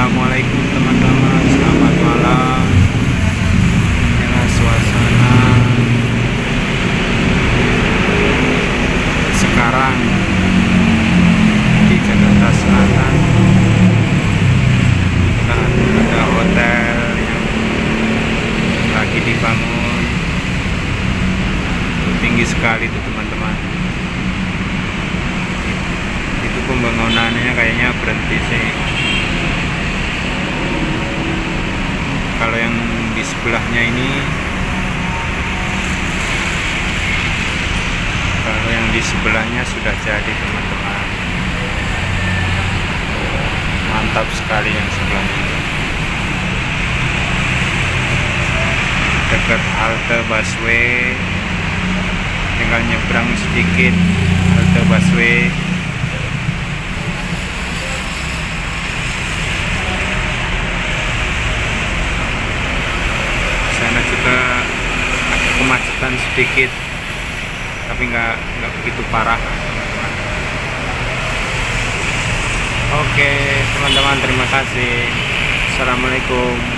Assalamualaikum teman-teman, selamat malam. Inilah suasana sekarang di Jakarta Selatan. Dan ada hotel yang lagi dibangun. Itu tinggi sekali tuh teman-teman. Itu pembangunannya kayaknya berhenti sih. Kalau yang di sebelahnya ini, kalau yang di sebelahnya sudah jadi teman-teman. Mantap sekali yang sebelah ini. Dekat halte busway, tinggal nyebrang sedikit halte busway. Sana juga ada kemacetan sedikit, tapi nggak begitu parah. Oke teman-teman, terima kasih. Assalamualaikum.